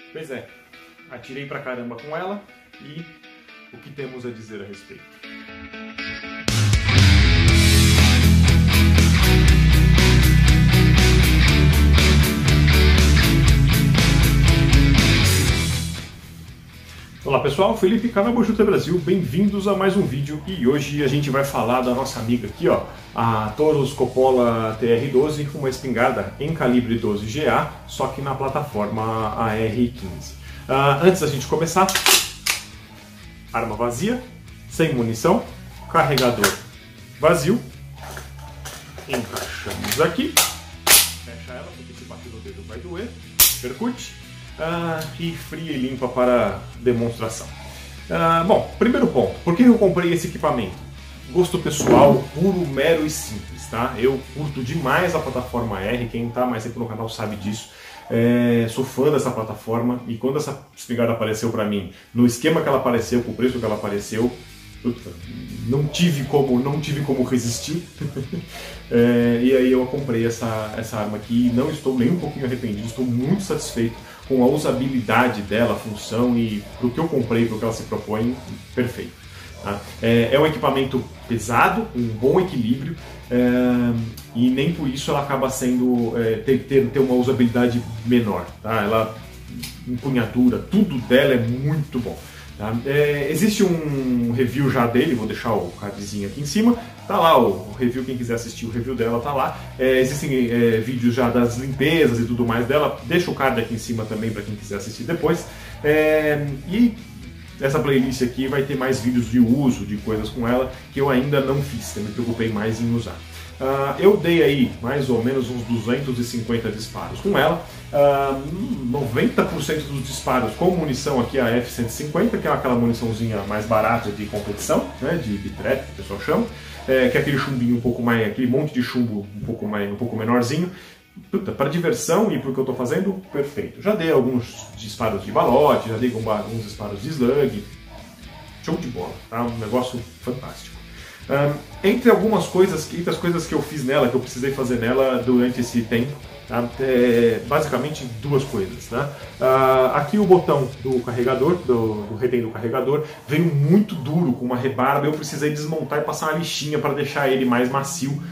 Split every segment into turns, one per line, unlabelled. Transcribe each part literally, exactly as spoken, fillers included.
Pois é, atirei pra caramba com ela e o que temos a dizer a respeito? Olá pessoal, Felipe, canal Bojuta Brasil, bem-vindos a mais um vídeo e hoje a gente vai falar da nossa amiga aqui, ó, a Toros Coppola T R doze, uma espingarda em calibre doze G A, só que na plataforma A R quinze. Uh, antes da gente começar, arma vazia, sem munição, carregador vazio, encaixamos aqui, fecha ela porque se bater no dedo vai doer, percute. Ah, e fria e limpa para demonstração. Ah, bom, primeiro ponto, por que eu comprei esse equipamento? Gosto pessoal, puro, mero e simples, tá? Eu curto demais a plataforma R, quem está mais tempo no canal sabe disso. É, sou fã dessa plataforma e quando essa espingarda apareceu para mim, no esquema que ela apareceu, com o preço que ela apareceu, puta, não tive como, não tive como resistir. É, e aí eu comprei essa, essa arma aqui e não estou nem um pouquinho arrependido, estou muito satisfeito com a usabilidade dela, a função e para o que eu comprei, para o que ela se propõe, perfeito. Tá? É, é um equipamento pesado, um bom equilíbrio é, e nem por isso ela acaba sendo, é, ter, ter, ter uma usabilidade menor. Tá? Ela, empunhadura, tudo dela é muito bom. Tá? É, existe um review já dele, vou deixar o cardzinho aqui em cima, tá lá o review, quem quiser assistir o review dela tá lá. É, existem é, vídeos já das limpezas e tudo mais dela, deixa o card aqui em cima também para quem quiser assistir depois. É, e essa playlist aqui vai ter mais vídeos de uso, de coisas com ela, que eu ainda não fiz, eu me preocupei mais em usar. Uh, eu dei aí mais ou menos uns duzentos e cinquenta disparos com ela, uh, noventa por cento dos disparos com munição aqui a F cento e cinquenta, que é aquela muniçãozinha mais barata de competição, né, de bitrap, que o pessoal chama, é, que é aquele chumbinho um pouco mais, aquele monte de chumbo um pouco, mais, um pouco menorzinho. Para diversão e para o que eu estou fazendo, perfeito. Já dei alguns disparos de balote, já dei alguns disparos de slug, show de bola, tá? Um negócio fantástico. Um, entre algumas coisas, entre as coisas que eu fiz nela, que eu precisei fazer nela durante esse tempo, tá? É, basicamente duas coisas. Tá? Uh, aqui o botão do carregador, do, do retém do carregador, veio muito duro, com uma rebarba, eu precisei desmontar e passar uma lixinha para deixar ele mais macio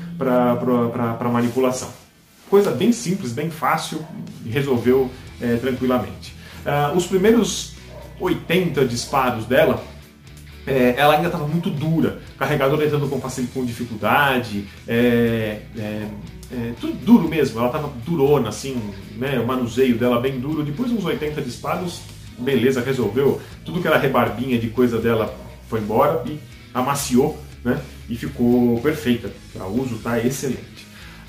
para manipulação. Coisa bem simples, bem fácil, resolveu é, tranquilamente. Uh, os primeiros oitenta disparos dela, É, ela ainda estava muito dura, o carregador entrando com, com dificuldade, é, é, é, tudo duro mesmo, ela estava durona, assim, né, o manuseio dela bem duro. Depois de uns oitenta disparos, beleza, resolveu, tudo que era rebarbinha de coisa dela foi embora e amaciou, né, e ficou perfeita, para uso está excelente.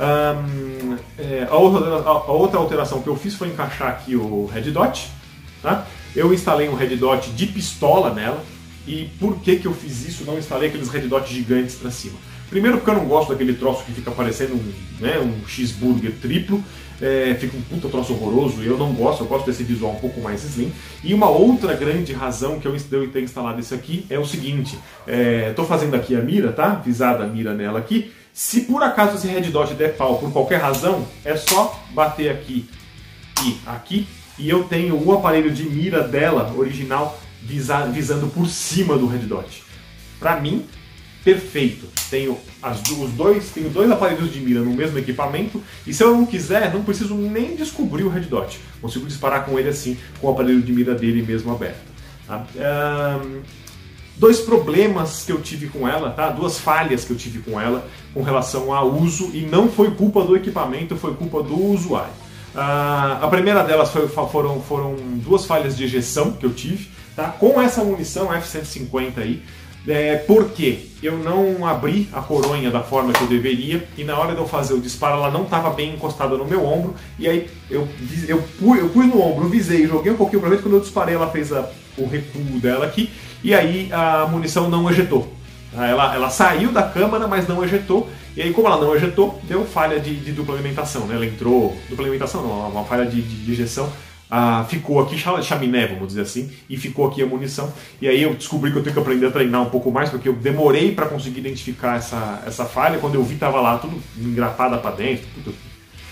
Um, é, a, outra, a, a outra alteração que eu fiz foi encaixar aqui o Red Dot, tá? Eu instalei um Red Dot de pistola nela. E por que que eu fiz isso? Não instalei aqueles red dots gigantes para cima. Primeiro porque eu não gosto daquele troço que fica parecendo um, né, um cheeseburger triplo, é, fica um puta troço horroroso e eu não gosto, eu gosto desse visual um pouco mais slim. E uma outra grande razão que eu tenho instalado isso aqui é o seguinte, estou é, fazendo aqui a mira, tá? Visada a mira nela aqui. Se por acaso esse red dot der pau por qualquer razão, é só bater aqui e aqui e eu tenho o aparelho de mira dela, original, Visa, visando por cima do Red Dot. Para mim, perfeito. Tenho, as, os dois, tenho dois aparelhos de mira no mesmo equipamento e se eu não quiser, não preciso nem descobrir o Red Dot. Consigo disparar com ele assim, com o aparelho de mira dele mesmo aberto. Tá? Um, dois problemas que eu tive com ela, tá? Duas falhas que eu tive com ela com relação ao uso e não foi culpa do equipamento, foi culpa do usuário. Uh, a primeira delas foi, foram, foram duas falhas de ejeção que eu tive. Tá? Com essa munição F cento e cinquenta aí, é, porque eu não abri a coronha da forma que eu deveria e na hora de eu fazer o disparo ela não estava bem encostada no meu ombro e aí eu, eu, eu pus no ombro, visei, joguei um pouquinho para ver, quando eu disparei ela fez a, o recuo dela aqui e aí a munição não ejetou. Ela, ela saiu da câmara, mas não ejetou e aí como ela não ejetou, deu falha de, de dupla alimentação, né? Ela entrou, dupla alimentação não, uma falha de, de, de ejeção. Ah, ficou aqui, chaminé, vamos dizer assim, e ficou aqui a munição. E aí eu descobri que eu tenho que aprender a treinar um pouco mais, porque eu demorei para conseguir identificar essa, essa falha. Quando eu vi, tava lá tudo engrapada para dentro, tudo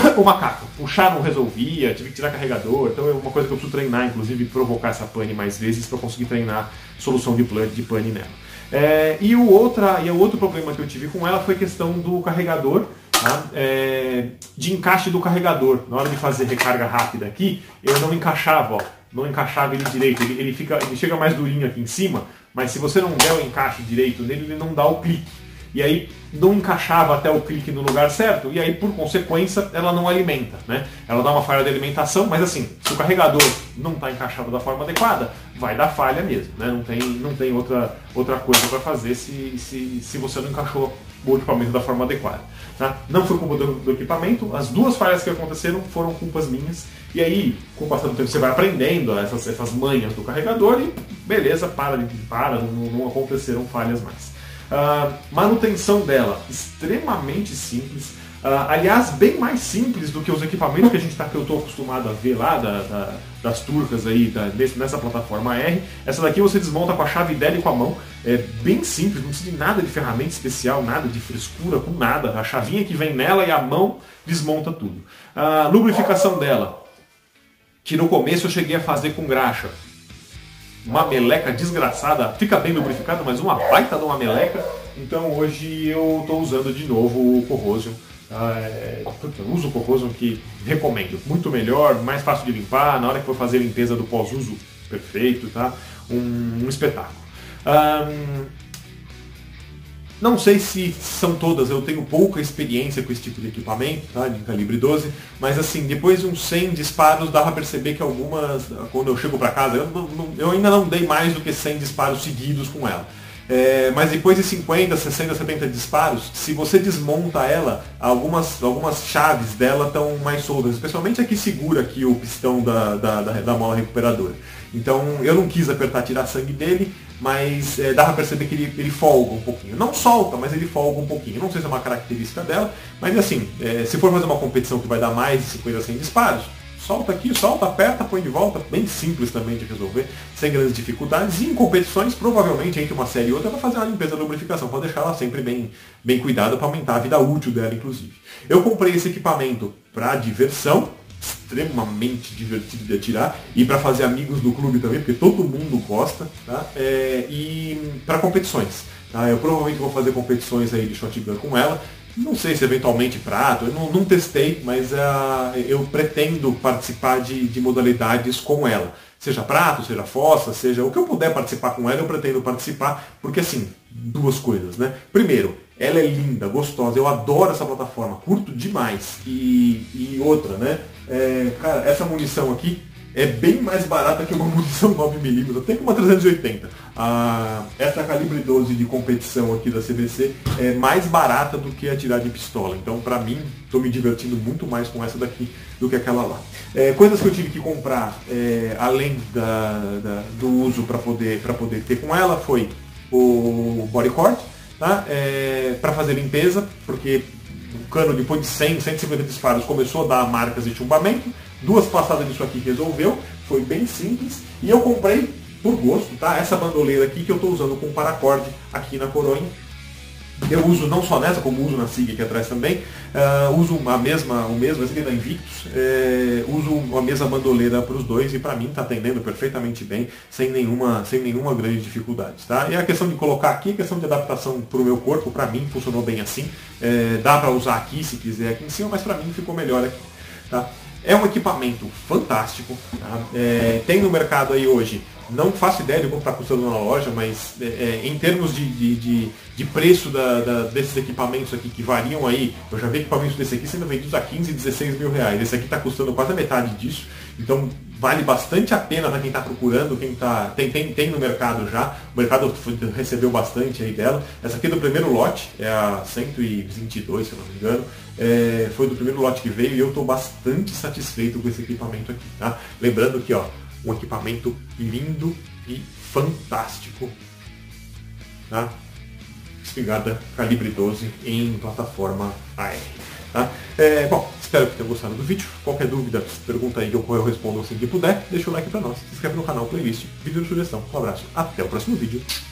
o macaco, puxar não resolvia, tive que tirar carregador, então é uma coisa que eu preciso treinar, inclusive provocar essa pane mais vezes para conseguir treinar solução de pane, de pane nela. É, e, o outra, e o outro problema que eu tive com ela foi a questão do carregador, tá? É, de encaixe do carregador. Na hora de fazer recarga rápida aqui, eu não encaixava, ó, não encaixava ele direito, ele, ele, fica, ele chega mais durinho aqui em cima, mas se você não der o encaixe direito nele, ele não dá o clique. E aí não encaixava até o clique no lugar certo, e aí por consequência ela não alimenta, né? Ela dá uma falha de alimentação, mas assim, se o carregador não está encaixado da forma adequada, vai dar falha mesmo, né? Não tem, não tem outra, outra coisa para fazer se, se, se você não encaixou o equipamento da forma adequada. Tá? Não foi culpa do, do equipamento, as duas falhas que aconteceram foram culpas minhas, e aí com o passar do tempo você vai aprendendo essas, essas manhas do carregador e beleza, para, para não, não aconteceram falhas mais. Uh, manutenção dela, extremamente simples, uh, aliás, bem mais simples do que os equipamentos que a gente tá, que eu estou acostumado a ver lá, da, da, das turcas aí, da, desse, nessa plataforma R. Essa daqui você desmonta com a chave dela e com a mão, é bem simples, não precisa de nada de ferramenta especial, nada de frescura, com nada, a chavinha que vem nela e a mão desmonta tudo. A uh, lubrificação dela, que no começo eu cheguei a fazer com graxa, uma meleca desgraçada, fica bem lubrificado, mas uma baita de uma meleca. Então hoje eu estou usando de novo o Corrosion. É, eu uso o Corrosion, que recomendo, muito melhor, mais fácil de limpar, na hora que for fazer a limpeza do pós-uso, perfeito, tá? Um, um espetáculo. Um, Não sei se são todas, eu tenho pouca experiência com esse tipo de equipamento, tá, de calibre doze, mas assim, depois de uns cem disparos dá pra perceber que algumas, quando eu chego para casa, eu, não, eu ainda não dei mais do que cem disparos seguidos com ela. É, mas depois de cinquenta, sessenta, setenta disparos, se você desmonta ela, algumas, algumas chaves dela estão mais soltas, especialmente a que segura aqui o pistão da, da, da, da mola recuperadora. Então eu não quis apertar, tirar sangue dele, mas é, dá pra perceber que ele, ele folga um pouquinho. Não solta, mas ele folga um pouquinho. Não sei se é uma característica dela, mas assim, é, se for fazer uma competição que vai dar mais de cinquenta, cem disparos, solta aqui, solta, aperta, põe de volta, bem simples também de resolver, sem grandes dificuldades. E em competições, provavelmente entre uma série e outra, vai fazer uma limpeza da lubrificação, para deixar ela sempre bem, bem cuidada, para aumentar a vida útil dela, inclusive. Eu comprei esse equipamento para diversão, extremamente divertido de atirar, e para fazer amigos do clube também, porque todo mundo gosta, tá? É, e para competições. Tá? Eu provavelmente vou fazer competições aí de shotgun com ela. Não sei se eventualmente prato, eu não, não testei, mas uh, eu pretendo participar de, de modalidades com ela. Seja prato, seja fossa, seja o que eu puder participar com ela, eu pretendo participar, porque assim, duas coisas, né? Primeiro, ela é linda, gostosa, eu adoro essa plataforma, curto demais. E, e outra, né? É, cara, essa munição aqui é bem mais barata que uma munição nove milímetros, até que uma trezentos e oitenta. Ah, essa calibre doze de competição aqui da C V C é mais barata do que atirar de pistola. Então, pra mim, estou me divertindo muito mais com essa daqui do que aquela lá. É, coisas que eu tive que comprar, é, além da, da, do uso para poder, para poder ter com ela, foi o bodycord, tá? É, para fazer limpeza, porque o cano, depois de cem, cento e cinquenta disparos, começou a dar marcas de chumbamento. Duas passadas disso aqui resolveu, foi bem simples. E eu comprei, por gosto, tá? Essa bandoleira aqui que eu estou usando com paracorde aqui na coroinha. Eu uso não só nessa, como uso na SIG aqui atrás também. Uh, uso a mesma, o mesmo, esse aqui da Invictus. É, uso a mesma bandoleira para os dois e para mim está atendendo perfeitamente bem, sem nenhuma, sem nenhuma grande dificuldade. Tá? E a questão de colocar aqui, a questão de adaptação para o meu corpo, para mim funcionou bem assim. É, dá para usar aqui se quiser aqui em cima, mas para mim ficou melhor aqui. Tá? É um equipamento fantástico, tá? É, tem no mercado aí hoje, não faço ideia de quanto está custando na loja, mas é, em termos de, de, de, de preço da, da, desses equipamentos aqui, que variam aí, eu já vi equipamentos desse aqui sendo vendidos a quinze, dezesseis mil reais, esse aqui está custando quase a metade disso, então vale bastante a pena para quem está procurando, quem tá, tem, tem, tem no mercado já, o mercado recebeu bastante aí dela. Essa aqui é do primeiro lote, é a cento e vinte e dois, se eu não me engano, é, foi do primeiro lote que veio e eu estou bastante satisfeito com esse equipamento aqui, tá? Lembrando que, ó, um equipamento lindo e fantástico, tá? Espingarda calibre doze em plataforma A R. Tá? É, bom, espero que tenham gostado do vídeo. Qualquer dúvida, pergunta aí que eu respondo assim que puder. Deixa o like pra nós, se inscreve no canal, playlist, vídeo de sugestão. Um abraço, até o próximo vídeo.